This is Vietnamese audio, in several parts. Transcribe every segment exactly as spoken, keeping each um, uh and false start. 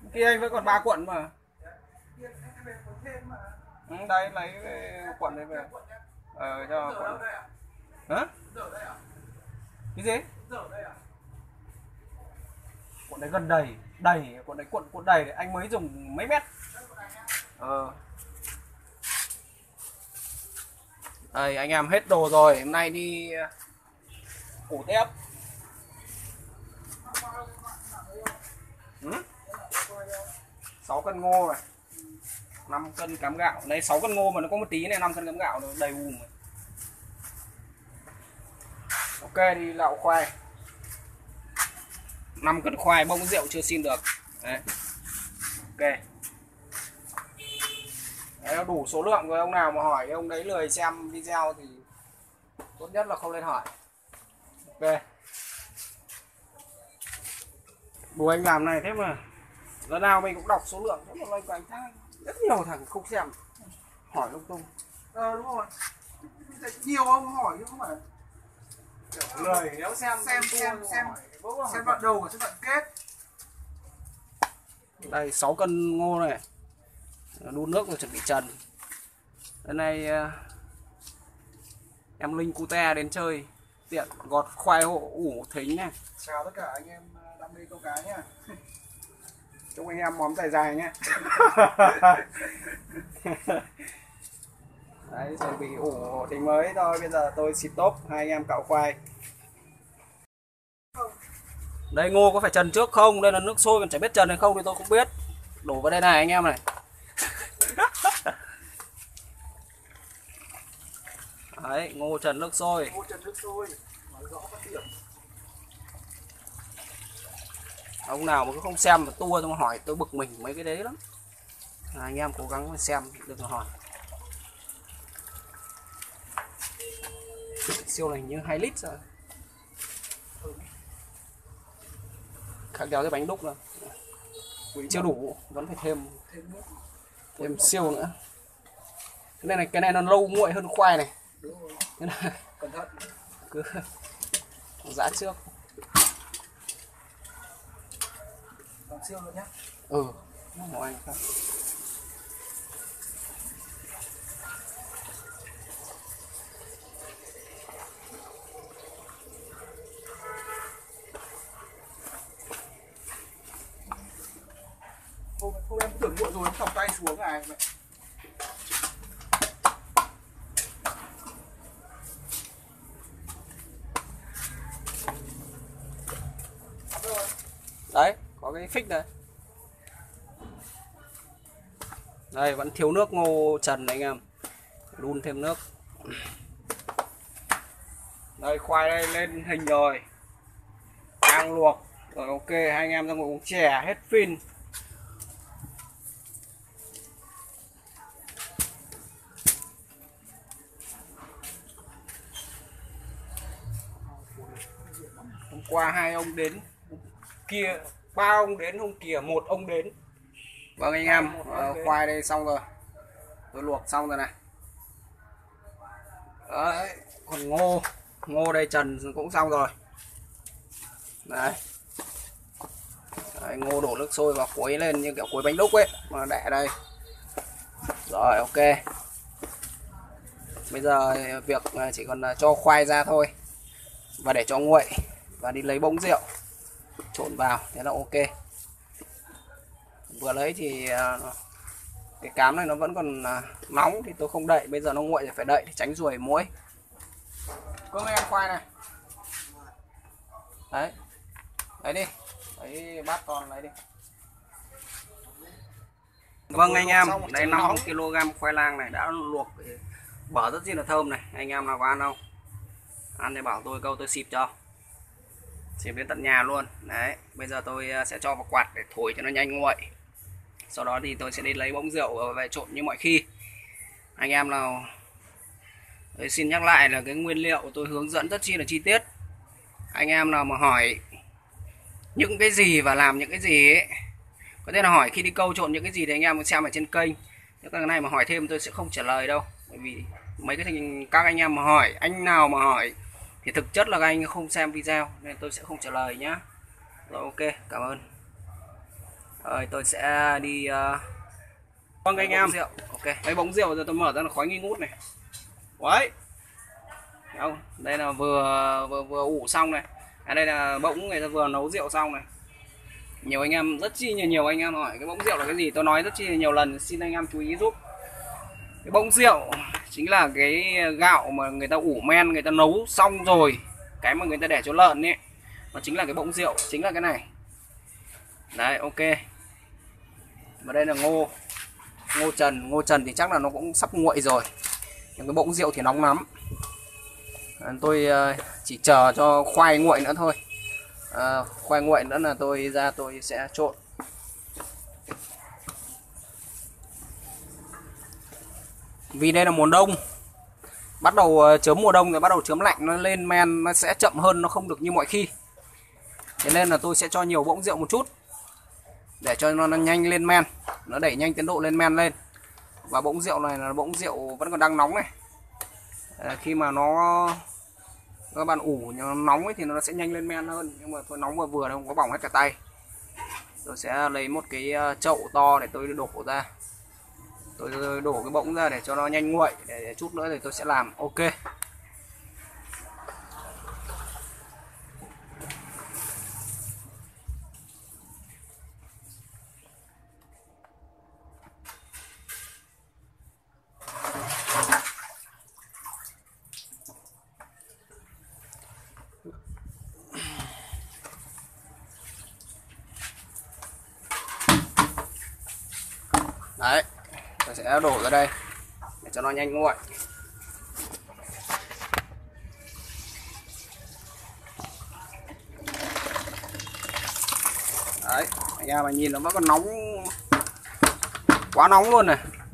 Kia anh vẫn còn ba cuộn mà. Ừ, đây lấy cuộn đấy về. Ờ cho cuộn. Hả? Cái gì? Cuộn đấy gần đầy, đầy, cuộn đấy cuộn cuộn đầy đấy, anh mới dùng mấy mét. Ờ. Đây anh em hết đồ rồi, hôm nay đi củ thép. Ừ? sáu cân ngô này, năm cân cám gạo. Đấy sáu cân ngô mà nó có một tí này, năm cân cám gạo nó đầy ùm rồi. Ok đi lạo khoai. năm cân khoai bông rượu chưa xin được. Đấy. Ok. Đấy, đủ số lượng rồi, ông nào mà hỏi ông đấy lười xem video thì tốt nhất là không nên hỏi. Ok. Bố anh làm này thế mà lần nào mình cũng đọc số lượng, thế mà loanh quanh thang rất nhiều thằng không xem, hỏi lung tung. Ờ đúng rồi. Nhiều ông hỏi chứ không phải lười nếu xem xem xem xem xem đoạn đầu và xem đoạn kết. Đây sáu cân ngô này, đun nước rồi chuẩn bị trần. Hôm nay em Linh Cute đến chơi tiện gọt khoai hộ ủ thính này. Chào tất cả anh em đam mê câu cá nhá. Chúc anh em móm dài dài nhé. Đấy chuẩn bị ủ thính mới thôi. Bây giờ tôi xịt tốp, hai anh em cạo khoai. Đây ngô có phải trần trước không? Đây là nước sôi, còn chả biết trần hay không thì tôi không biết. Đổ vào đây này anh em này. Đấy, ngô trần nước sôi. Ngô trần nước sôi. Nói rõ phân điểm. Ông nào mà cứ không xem mà tua tôi hỏi tôi bực mình mấy cái đấy lắm. À, anh em cố gắng xem đừng hỏi. Siêu này như hai lít rồi. Khác đéo cái bánh đúc rồi. Chưa đủ, vẫn phải thêm thêm siêu nữa. Cái này này, cái này nó lâu nguội hơn khoai này. Đúng rồi. Cái này Cẩn thận. cứ giã trước. Còn siêu nữa nhá. Ừ, nó anh không. Hôm, hôm em tưởng muộn rồi em thọc tay xuống này mẹ. Đấy, có cái phích này. Đây vẫn thiếu nước ngô trần này anh em. Đun thêm nước. Đây khoai đây lên hình rồi. Đang luộc. Rồi ok, hai anh em ra ngồi uống chè hết phin. Hôm qua hai ông đến, kia ba ông đến, hôm kia một ông đến. Vâng anh em, uh, khoai đây xong rồi. Tôi luộc xong rồi này. Đấy, còn ngô, ngô đây trần cũng xong rồi. Đấy. Đấy, ngô đổ nước sôi vào quấy lên như kiểu quấy bánh đúc ấy, mà để đây. Rồi ok. Bây giờ việc chỉ còn cho khoai ra thôi. Và để cho nguội. Và đi lấy bông rượu trộn vào, thế là ok. Vừa lấy thì cái cám này nó vẫn còn nóng thì tôi không đậy, bây giờ nó nguội thì phải đậy để tránh ruồi muỗi. Cưng em khoai này. Đấy. Lấy đi. Lấy bát con lấy đi. Vâng anh em, đây năm ki lô gam khoai lang này đã luộc bở rất là thơm này. Anh em nào có ăn không? Ăn thì bảo tôi câu tôi xịp cho. Xịp đến tận nhà luôn. Đấy, bây giờ tôi sẽ cho vào quạt để thổi cho nó nhanh nguội. Sau đó thì tôi sẽ đi lấy bỗng rượu về trộn như mọi khi. Anh em nào, tôi xin nhắc lại là cái nguyên liệu tôi hướng dẫn rất chi là chi tiết. Anh em nào mà hỏi những cái gì và làm những cái gì ấy, có thể là hỏi khi đi câu trộn những cái gì thì anh em xem ở trên kênh. Nếu cái này mà hỏi thêm tôi sẽ không trả lời đâu. Bởi vì mấy cái thing, các anh em mà hỏi, anh nào mà hỏi thì thực chất là các anh không xem video nên tôi sẽ không trả lời nhá. Rồi ok, cảm ơn. Rồi tôi sẽ đi uh... vâng anh em rượu. Ok, cái bóng rượu rồi tôi mở ra là khói nghi ngút này. Đấy. Không, đây là vừa vừa vừa ủ xong này. À, đây là bỗng người ta vừa nấu rượu xong này. Nhiều anh em rất chi nhiều, nhiều anh em hỏi cái bỗng rượu là cái gì, tôi nói rất chi nhiều lần, xin anh em chú ý giúp. Cái bỗng rượu chính là cái gạo mà người ta ủ men, người ta nấu xong rồi, cái mà người ta để cho lợn ấy, nó chính là cái bỗng rượu, chính là cái này. Đấy, ok. Và đây là ngô, ngô trần, ngô trần thì chắc là nó cũng sắp nguội rồi. Nhưng cái bỗng rượu thì nóng lắm. À, tôi chỉ chờ cho khoai nguội nữa thôi. À, khoai nguội nữa là tôi ra tôi sẽ trộn. Vì đây là mùa đông, bắt đầu chớm mùa đông rồi, bắt đầu chớm lạnh, nó lên men nó sẽ chậm hơn, nó không được như mọi khi. Thế nên là tôi sẽ cho nhiều bỗng rượu một chút để cho nó, nó nhanh lên men, nó đẩy nhanh tiến độ lên men lên. Và bỗng rượu này là bỗng rượu vẫn còn đang nóng này. À, khi mà nó các bạn ủ nó nóng ấy thì nó sẽ nhanh lên men hơn, nhưng mà tôi nóng vừa vừa không có bỏng hết cả tay. Tôi sẽ lấy một cái chậu to để tôi đổ ra, tôi đổ cái bỗng ra để cho nó nhanh nguội, để chút nữa thì tôi sẽ làm. Ok. Đấy, tôi sẽ đổ ra đây để cho nó nhanh nguội. Đấy, anh em mà nhìn nó vẫn còn nóng, quá nóng luôn này.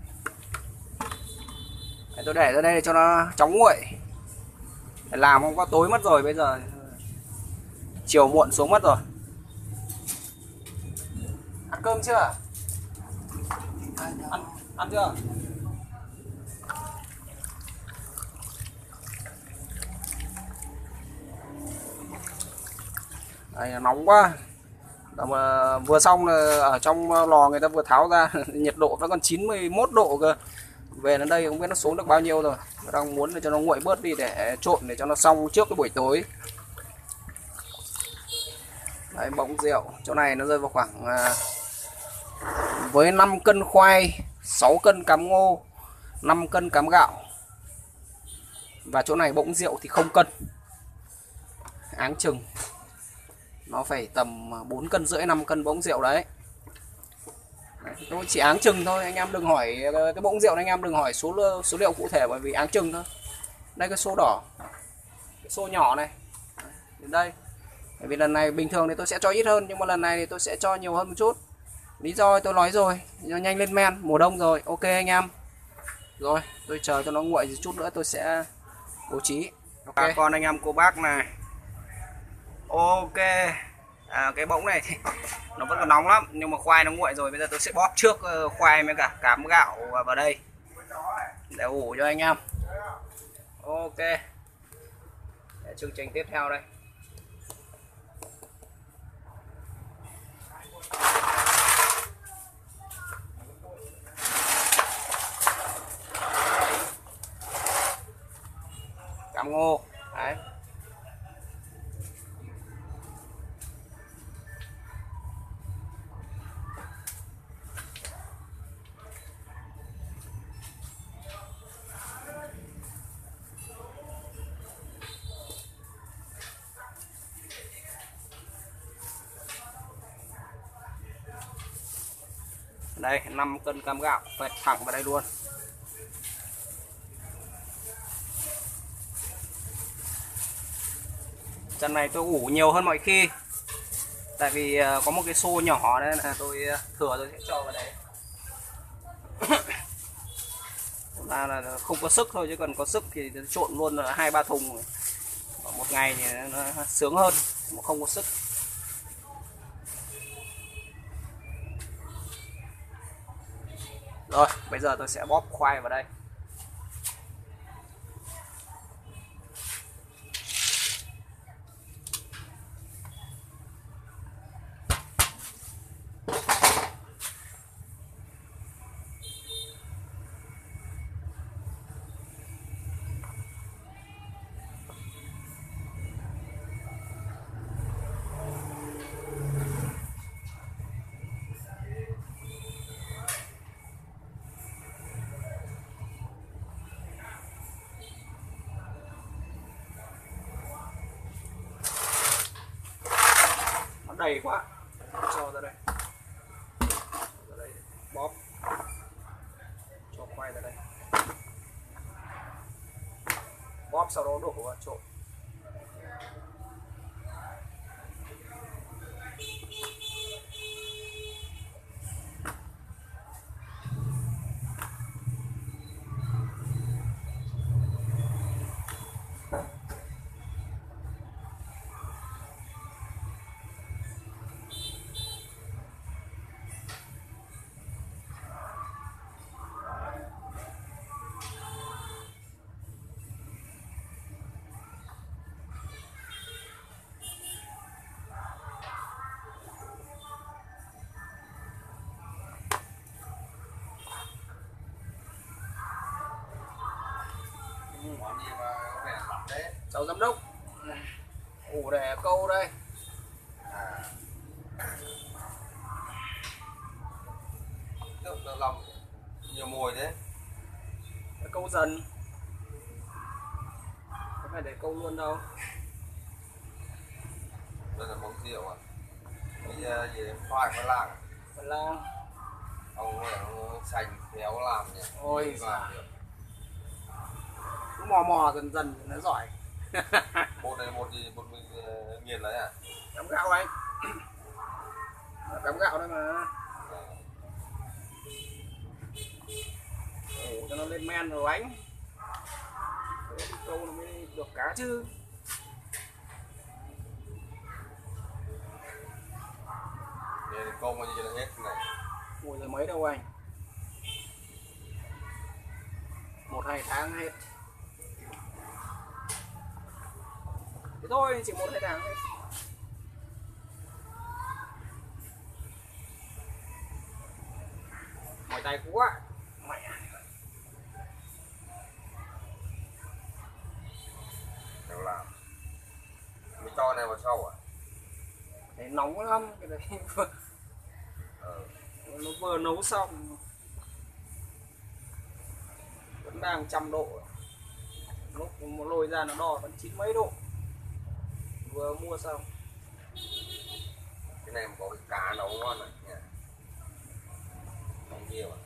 Để tôi để ra đây để cho nó chóng nguội. Để làm không có tối mất rồi, bây giờ chiều muộn xuống mất rồi. Ăn cơm chưa? Ăn, ăn chưa? Đây, nóng quá. Mà vừa xong là ở trong lò người ta vừa tháo ra, nhiệt độ vẫn còn chín mươi mốt độ cơ. Về đến đây không biết nó xuống được bao nhiêu rồi. Tôi đang muốn để cho nó nguội bớt đi để trộn để cho nó xong trước cái buổi tối. Đấy, bỗng rượu chỗ này nó rơi vào khoảng với năm cân khoai, sáu cân cám ngô, năm cân cám gạo. Và chỗ này bỗng rượu thì không cân. Áng chừng nó phải tầm bốn cân rưỡi, năm cân bỗng rượu đấy. Đấy, tôi chỉ áng chừng thôi, anh em đừng hỏi cái bỗng rượu này, anh em đừng hỏi số số liệu cụ thể, bởi vì áng chừng thôi. Đây cái số đỏ, cái số nhỏ này, đến đây. Bởi vì lần này bình thường thì tôi sẽ cho ít hơn, nhưng mà lần này thì tôi sẽ cho nhiều hơn một chút. Lý do tôi nói rồi, nó nhanh lên men, mùa đông rồi. Ok anh em. Rồi, tôi chờ cho nó nguội chút nữa tôi sẽ bố trí. Ok. Bà con anh em cô bác này. Ok. À, cái bỗng này thì nó vẫn còn nóng lắm, nhưng mà khoai nó nguội rồi. Bây giờ tôi sẽ bóp trước khoai với cả cám gạo vào đây để ủ cho anh em. Ok. Để chương trình tiếp theo đây. Cám ngô. Đấy. Đây, năm cân cám gạo phệt thẳng vào đây luôn. Trận này tôi ủ nhiều hơn mọi khi. Tại vì có một cái xô nhỏ nên là tôi thừa tôi sẽ cho vào đấy. Là, là không có sức thôi, chứ còn có sức thì trộn luôn là hai ba thùng một ngày thì nó sướng hơn, mà không có sức. Rồi, bây giờ tôi sẽ bóp khoai vào đây. đầy quá, cho ra đây, ra đây bóp, cho quay ra đây, bóp sau đó đổ vào trộn. Món gì mà có vẻ lắm đấy. Cháu giám đốc ủ để câu đây. À. Được, được lòng nhiều mùi thế. Để câu dần, không phải để câu luôn đâu. Đây là món rượu à? Bây giờ gì đấy, khoai khoai lang à? Khoai lang. Ông này ông sành khéo làm nhỉ? Ôi làm được. Cứ mò mò dần dần thì nó giỏi. Bột này bột gì? Bột mình nghiền đấy à? Cắm gạo anh. Cắm gạo đây mà. À. Ủ cho nó lên men rồi anh. Đấy, câu nó mới được cá chứ. Để câu bao nhiêu là hết này. Mùi rồi mấy đâu anh. Một hai tháng hết. Thế thôi, chỉ một hai tháng hết. Mỏi tay quá. Mẹ. Khéo làm. Mình cho này vào sau à? Đấy, nóng lắm cái đấy. Ờ. Nó vừa nấu xong vẫn đang trăm độ, lúc lôi ra nó đo vẫn chín mấy độ, vừa mua xong. Cái này mà có cái cá nấu ngon này nhỉ? Không nhiều à?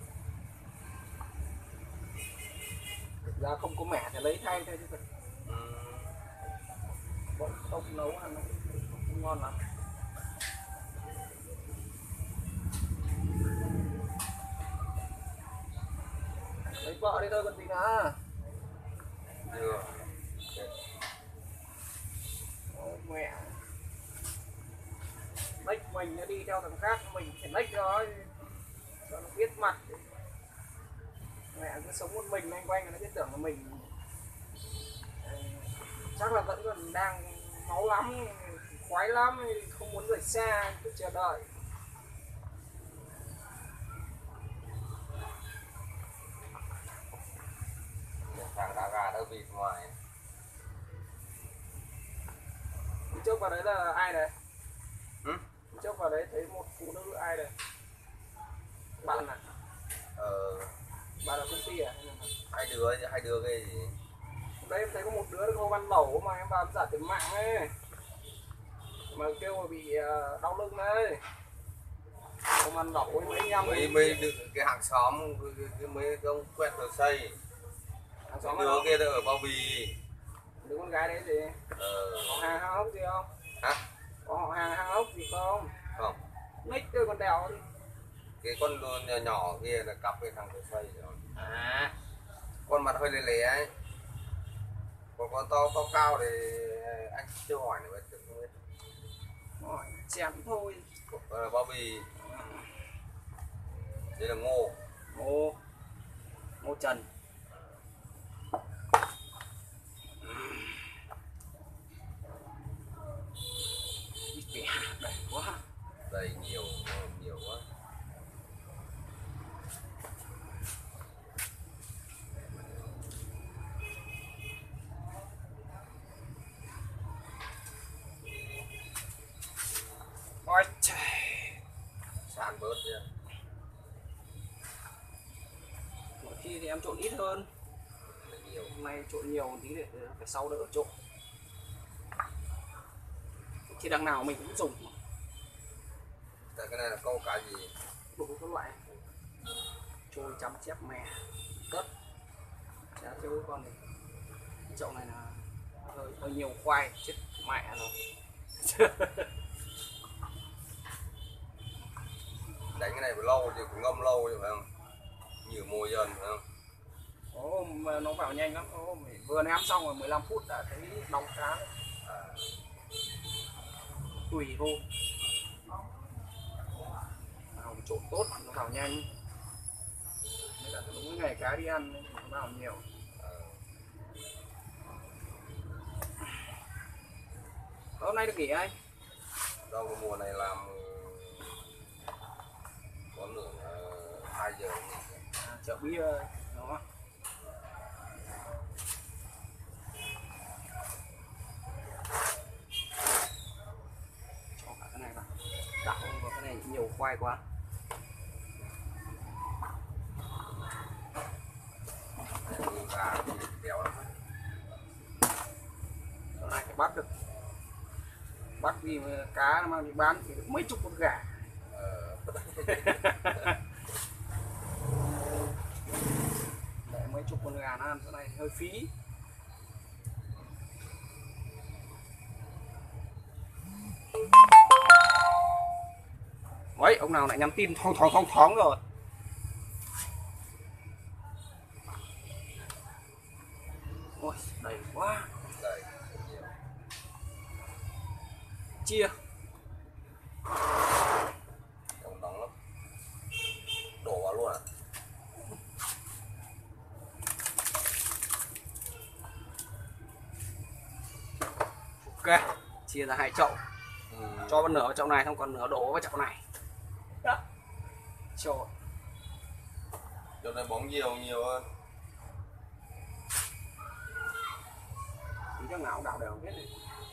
Thực ra không có mẻ thì lấy thay thôi chứ cần Ừ. bọn không nấu ăn nó không ngon lắm. Lấy vợ đi thôi còn gì nữa. Chưa. Ôi mẹ, nách mình nó đi theo thằng khác, mình phải nách nó cho nó biết mặt. Mẹ cứ sống một mình anh quanh nó biết tưởng là mình chắc là vẫn còn đang máu lắm, khoái lắm, không muốn rời xa, cứ chờ đợi. Thằng đá gà đỡ vịt ngoài. Đi trước vào đấy là ai đấy? Ừ? Đi trước vào đấy thấy một phụ nữ ai đấy? Bạn à? Ờ. Bạn là công ty à? Hai đứa hai đứa cái gì? Đây em thấy có một đứa không ăn lẩu mà em vào em giả tiền mạng ấy, mà kêu mà bị uh, đau lưng đấy, không ăn lẩu ấy mấy em mấy mấy đứa, cái hàng xóm cái, cái mấy ông quen tờ xây. Hàng xóm đứa kia ở Bao Bì. đứa con gái đấy gì? Ờ. Họ hàng hang hốc gì không? Hả? Có họ hàng hang hốc gì không? Không. Nick tôi còn đèo đi. Cái con nhỏ, nhỏ kia là cặp với thằng tờ xây rồi. À, Con mặt hơi lè lè ấy. Còn con to to cao thì anh chưa hỏi nữa, không biết. hỏi chém thôi. Ờ, Bao Bì. Đây là Ngô. Ngô Ngô Trần. Ít đầy quá. Đầy nhiều, nhiều quá. Ôi trời. Sàn bớt đi. Mỗi khi thì em trộn ít hơn. Nhiều. Hôm nay trộn nhiều một tí để phải sau đỡ trộn. Khi đằng nào mình cũng dùng. cá gì? Đủ các loại trôi, chấm, chép, mè, tất, chả chứ con này. Cái chậu này là hơi, hơi nhiều khoai, chết mẹ rồi. Đánh cái này phải lâu thì cũng ngâm lâu chứ phải không? Nhiều môi dần phải không? Ồ, mà nó vào nhanh lắm. Ồ, vừa ném xong rồi mười lăm phút đã thấy nóng cá. À. Tùy hôm. Nào trộn tốt nó vào nhanh. Mới là đúng ngày cá đi ăn thì nó vào nhiều. Hôm nay được nghỉ anh? Đâu cái mùa này làm có nửa hai giờ. À, chợ bia đó. Cho cả cái này vào. Đảo vào cái này nhiều khoai quá. Cá thì béo lắm. Hôm nay phải bắt được. Bắt đi cá mang đi bán thì được mấy chục con gà. Ờ. Để mấy chục con gà nó ăn cái này hơi phí. Đấy, ông nào lại nhắn tin thong thong thong thóng rồi. Ôi, đầy quá. Đây. Chia. Nóng nóng lắm. Đổ vào luôn à? Ok, chia ra hai chậu. Ừ. Cho một nửa vào chậu này, xong còn nửa đổ vào chậu này. Đó. Cho. Chỗ này bóng nhiều nhiều hơn. Tí cho nào đảo đều hết đi.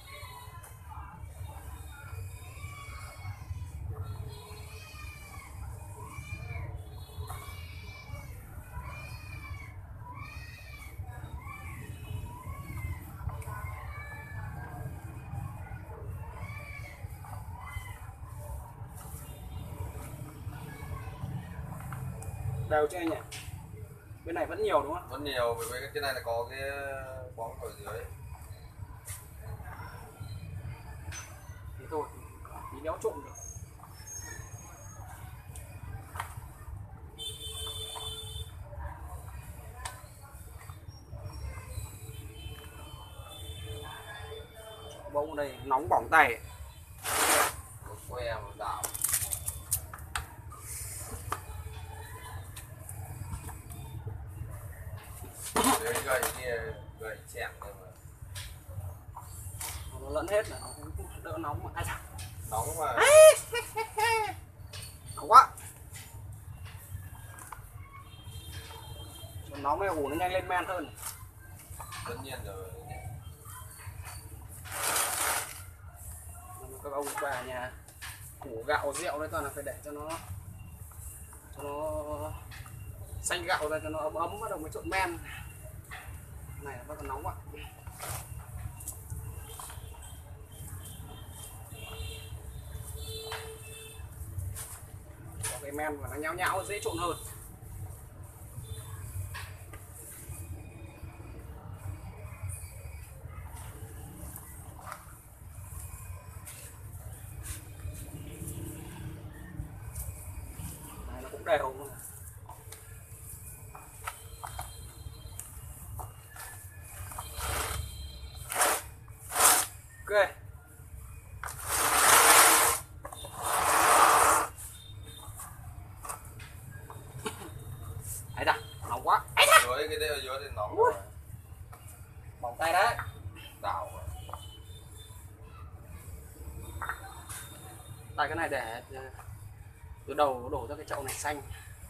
Đều chưa anh nhỉ? Bên này vẫn nhiều đúng không? Vẫn nhiều, bởi vì cái này là có cái bóng ở dưới. Thế thôi, tí đéo trộn được. Bông đây nóng bỏng tay. Một que một đảo. Đấy, gầy kia gầy chẹm thôi mà. Nó lẫn hết là nó cũng đỡ nóng mà. Ai da. Nóng mà. Nóng quá. Nó nóng này ủ nó nhanh lên men hơn. Tất nhiên rồi. Các ông bà nhà củ gạo rượu đấy toàn là phải để cho nó cho nó xanh gạo ra cho nó ấm ấm, bắt đầu mới trộn men. Này bắt đầu nóng ạ. Có cái men mà nó nhão nhão dễ trộn hơn. Này nó cũng đều. Ok. Ấy da, nóng quá. Dưới cái đấy ở dưới thì nóng rồi. Bỏng tay đấy. Đảo rồi. Tại cái này để từ đầu đổ ra cái chậu này xanh.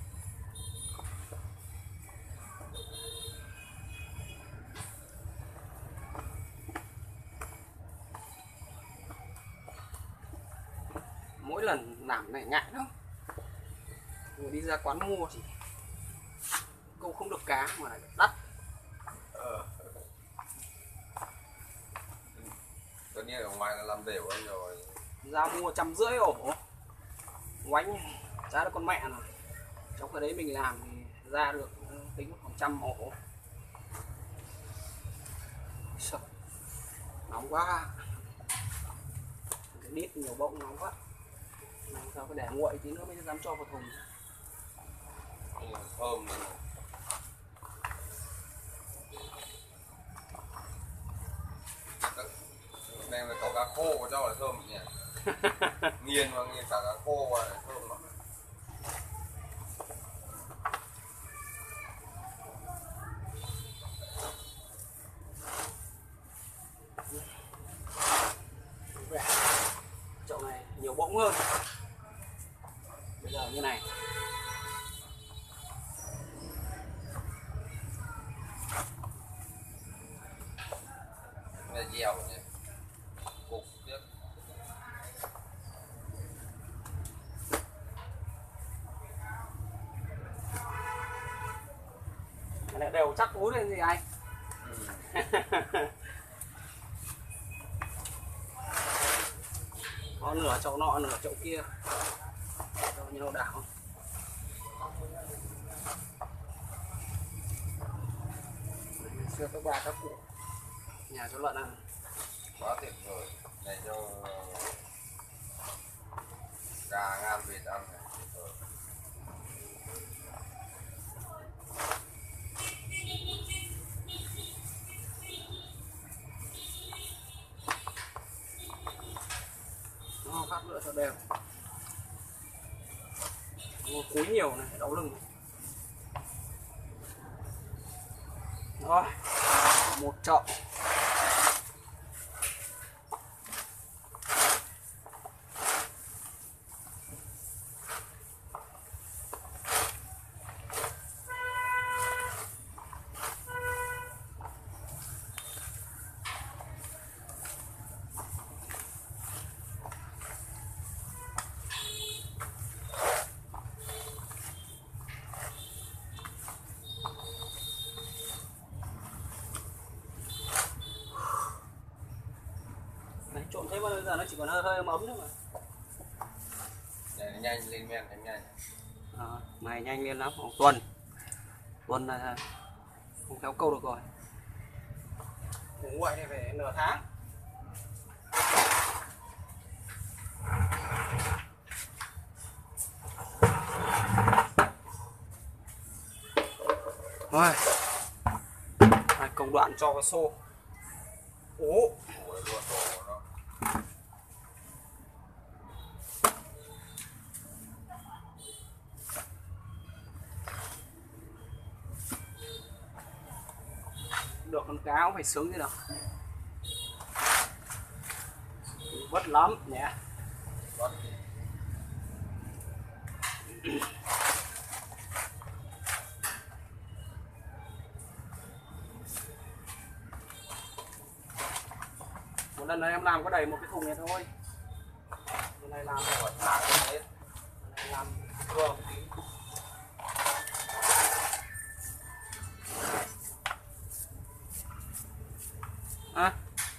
Mỗi lần làm này ngại lắm. Người đi ra quán mua thì câu không được cá mà lại đắt. Ờ. Tất nhiên ở ngoài là làm đều hơn rồi. Ra mua trăm rưỡi ổ. Oánh giá được con mẹ rồi. Trong cái đấy mình làm thì ra được tính khoảng trăm ổ. Sợ. Nóng quá. Cái đít nhiều bông nóng quá. Làm sao phải để nguội tí nữa mới dám cho vào thùng. Thơm này. Này là có cá khô của cho là thơm nhỉ. Nghiền và nghiền cả cá khô vào là thơm lắm. Chậu này nhiều bỗng hơn. Bây giờ như này. Này dẻo nhỉ. Cục tiếp. Cái này đều chắc cú lên gì anh. Ừ. Có nửa chậu nọ nửa chậu kia cho nhau đảo. Xưa các bà các cụ nhà cho lợn ăn Quá tuyệt vời. Này cho gà ngan vịt ăn này. nó phát nữa cho đều. Cúi nhiều này đau lưng. Rồi một chậu. Trộn thế mà bây giờ nó chỉ còn hơi hơi ấm ấm thôi mà. Này nhanh lên men nhanh nhanh. À, này nhanh lên lắm, khoảng tuần. Tuần là không kéo câu được rồi. Để nguội này phải nửa tháng. Rồi. Này, công đoạn cho vào xô. Ố. Được con cá cũng phải sướng thế nào. Vất lắm nhé. Vất. Một lần này em làm có đầy một cái thùng này thôi. Lần này làm Một tháng hết. Lần này làm vừa một tí. À,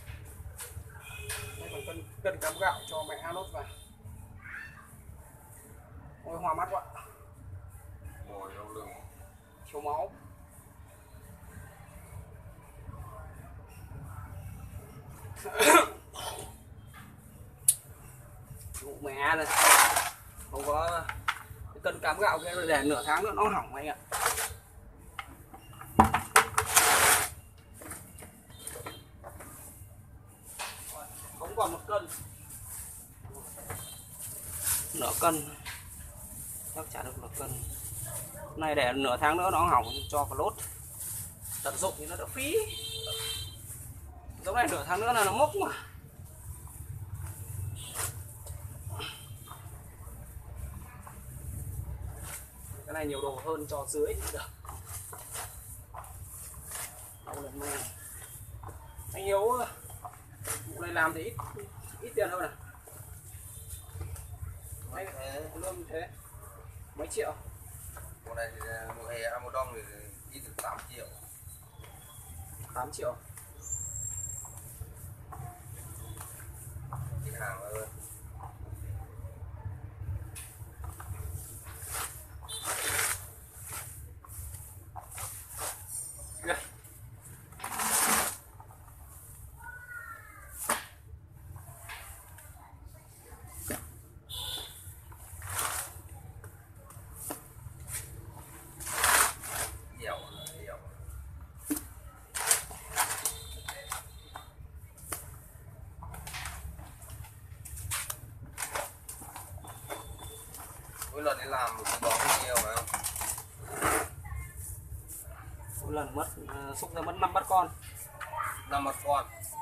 đây còn cân cân cám gạo cho mẹ ăn nốt vào. Ôi hoa mắt quá. Ngồi đau lưng. Thiếu máu. Vụ mẹ này không có cái cân cám gạo kia để nửa tháng nữa nó hỏng anh ạ. Không còn một cân, nửa cân chắc chả được nửa cân này, để nửa tháng nữa nó hỏng cho vào lốt tận dụng thì nó đỡ phí. Giống này nửa tháng nữa là nó mốc mà. Cái này nhiều đồ hơn cho dưới được. Đâu lần này anh Hiếu vụ này làm thì ít ít tiền hơn à? Anh lương thế mấy triệu? Một này thì một hè ăn một đông thì ít được tám triệu. tám triệu. Cái hàng ơi. mỗi lần đi làm một bó bao nhiêu phải không? Mỗi lần mất uh, xúc ra mất năm bát con. Năm bát con.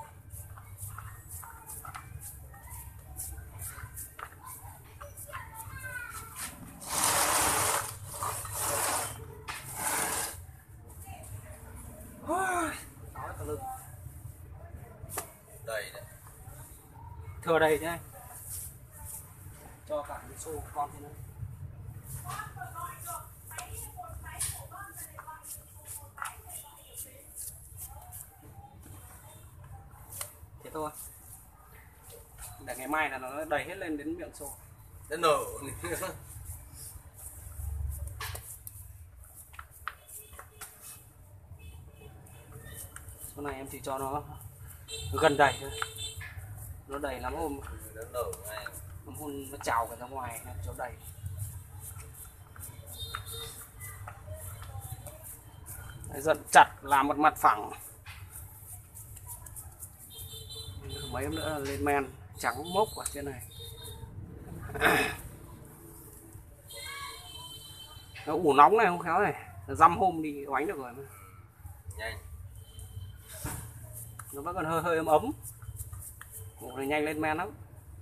Đầy đấy. Thừa đầy thế này. Cho cả cái xô con thế này. Thế thôi. Để ngày mai là nó đầy hết lên đến miệng xô. Nó nở. Số này em chỉ cho nó gần đầy thôi. Nó đầy lắm hôm. Nó nở ngay. Hôm nó trào cả ra ngoài cho đầy. Đấy, giận chặt làm một mặt phẳng. Mấy hôm nữa là lên men trắng mốc ở trên này. Nó ủ nóng này không khéo này, dăm hôm đi oánh được rồi mà. Nhanh. Nó vẫn còn hơi hơi ấm ấm. Ủ này nhanh lên men lắm.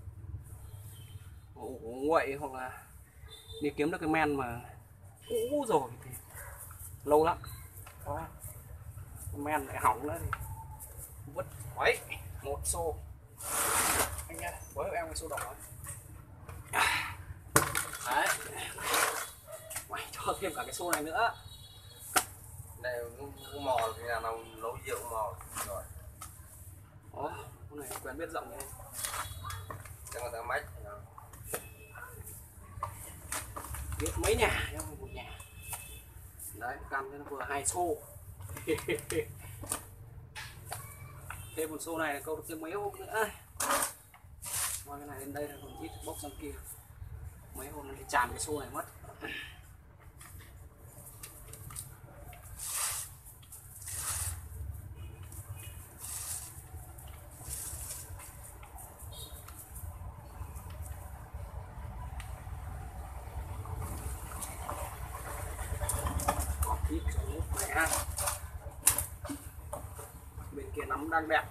Ủ nguội hoặc là đi kiếm được cái men mà cũ rồi thì lâu lắm. Đó. Cái men lại hỏng nữa thì vứt. Đấy, một xô. Anh nhá, với em cái xô đỏ ấy. Đấy. Mày cho thêm cả cái xô này nữa. Này cũng mò thì là nào nấu rượu mò rồi. Đó, con này quen biết rộng này. Cho người ta mách. Biết mấy nhà, không một nhà. Đấy, căn cho nó vừa hai xô. Thêm một xô này là câu được thêm mấy hôm nữa. Ngoài cái này lên đây là còn ít bốc sang kia. Mấy hôm nó tràn cái xô này mất. Ít cho nước mẹ. Bên kia nắm đang đẹp.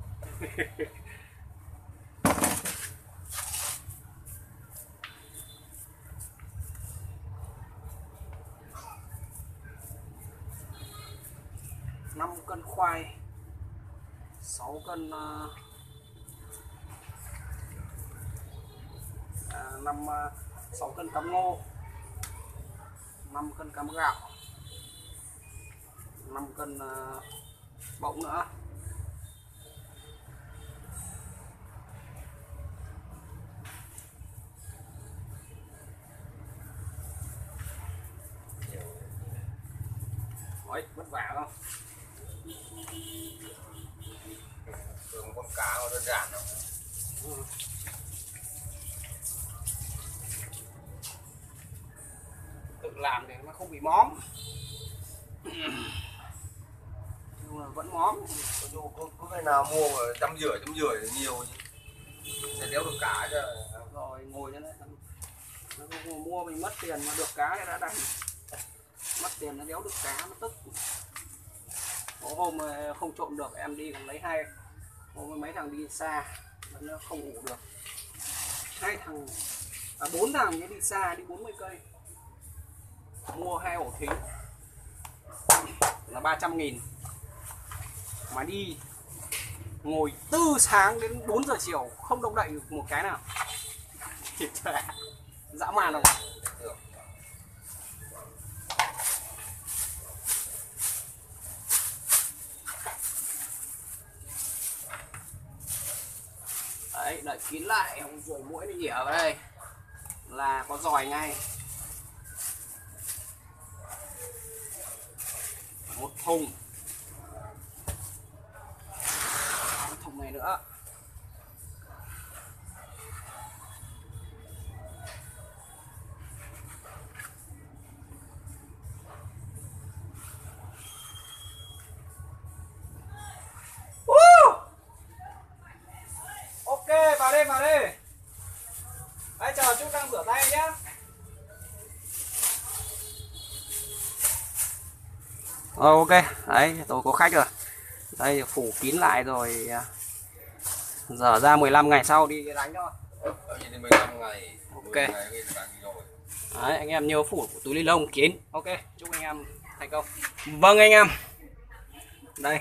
năm cân khoai, sáu cân uh, à, năm uh, sáu cân cám ngô, năm cân cám gạo, năm cân uh, bỗng nữa. Đấy, vất vả không? Thường con cá nó đơn giản đâu. Ừ. Tự làm để nó không bị móm. Nhưng mà vẫn móm. Có, có, có cái nào mua mà trăm rưỡi trăm rưỡi thì nhiều chứ. Sẽ đéo được cá chứ. Rồi ngồi cho đấy. Nó không mua mình mất tiền mà được cá thì đã đành. Mất tiền nó đéo được cá nó tức. Có hôm không trộm được em đi còn lấy hai. Hôm mấy thằng đi xa nó không ủ được. Hai thằng à bốn thằng đi xa đi bốn mươi cây. Mua hai ổ thính là ba trăm nghìn. Mà đi ngồi từ sáng đến bốn giờ chiều không động đậy được một cái nào. Dã man không? Đấy, đợi kín lại rồi mũi nó nhỉa vào đây là có giòi ngay. Một thùng. Một thùng này nữa. Ok, vào đây, vào đây. Đấy, chờ chút đang rửa tay nhá. Ờ, ok đấy, tôi có khách rồi đây, phủ kín lại rồi, dở ra mười lăm ngày sau đi đánh thôi. mười lăm ngày. Ok đấy, anh em nhớ phủ túi ni lông kín. Ok, chúc anh em thành công. Vâng anh em, đây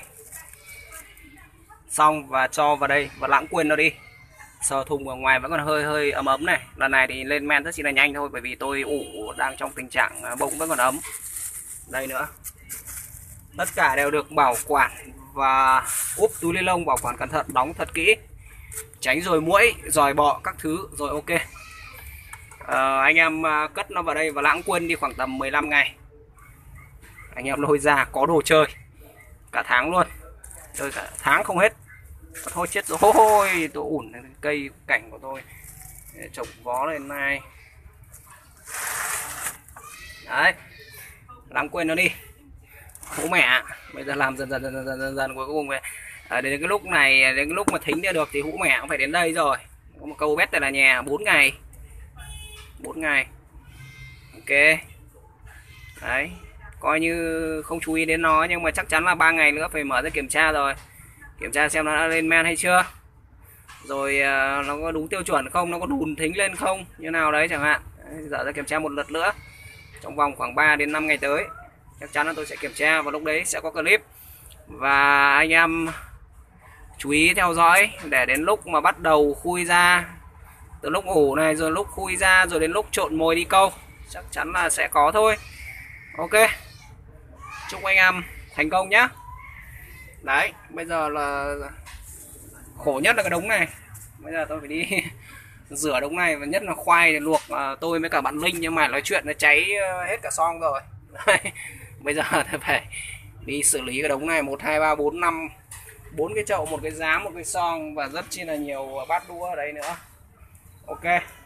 xong và cho vào đây và lãng quên nó đi. Sờ thùng ở ngoài vẫn còn hơi hơi ấm ấm này. Lần này thì lên men rất chỉ là nhanh thôi, bởi vì tôi ủ đang trong tình trạng bông vẫn còn ấm. Đây nữa, tất cả đều được bảo quản và úp túi ni lông bảo quản cẩn thận, đóng thật kỹ, tránh rồi muỗi, giòi bọ các thứ rồi. Ok, à, anh em cất nó vào đây và lãng quên đi khoảng tầm mười lăm ngày. Anh em lôi ra có đồ chơi cả tháng luôn, chơi cả tháng không hết. Thôi chết rồi, tôi ủn cây cảnh của tôi để trồng vó lên này. Đấy, lãng quên nó đi, hũ mẹ. Bây giờ làm dần dần dần dần dần, dần cuối cùng về à, đến cái lúc này, đến cái lúc mà thính ra được thì hũ mẹ cũng phải đến đây rồi. Có một câu bét tại là nhà bốn ngày, bốn ngày. Ok đấy, coi như không chú ý đến nó, nhưng mà chắc chắn là ba ngày nữa phải mở ra kiểm tra rồi, kiểm tra xem nó đã lên men hay chưa, rồi uh, nó có đúng tiêu chuẩn không, nó có đùn thính lên không như nào đấy chẳng hạn. Giờ ra kiểm tra một lượt nữa trong vòng khoảng ba đến năm ngày tới, chắc chắn là tôi sẽ kiểm tra và lúc đấy sẽ có clip. Và anh em chú ý theo dõi để đến lúc mà bắt đầu khui ra, từ lúc ủ này rồi lúc khui ra rồi đến lúc trộn mồi đi câu, chắc chắn là sẽ có thôi. Ok, chúc anh em thành công nhé. Đấy, bây giờ là khổ nhất là cái đống này. Bây giờ tôi phải đi rửa đống này, và nhất là khoai để luộc. À, tôi với cả bạn Linh nhưng mà nói chuyện nó cháy hết cả xong rồi. Đấy, bây giờ tôi phải đi xử lý cái đống này, một hai ba bốn năm, bốn cái chậu, một cái giá, một cái son và rất chi là nhiều bát đũa ở đây nữa. Ok.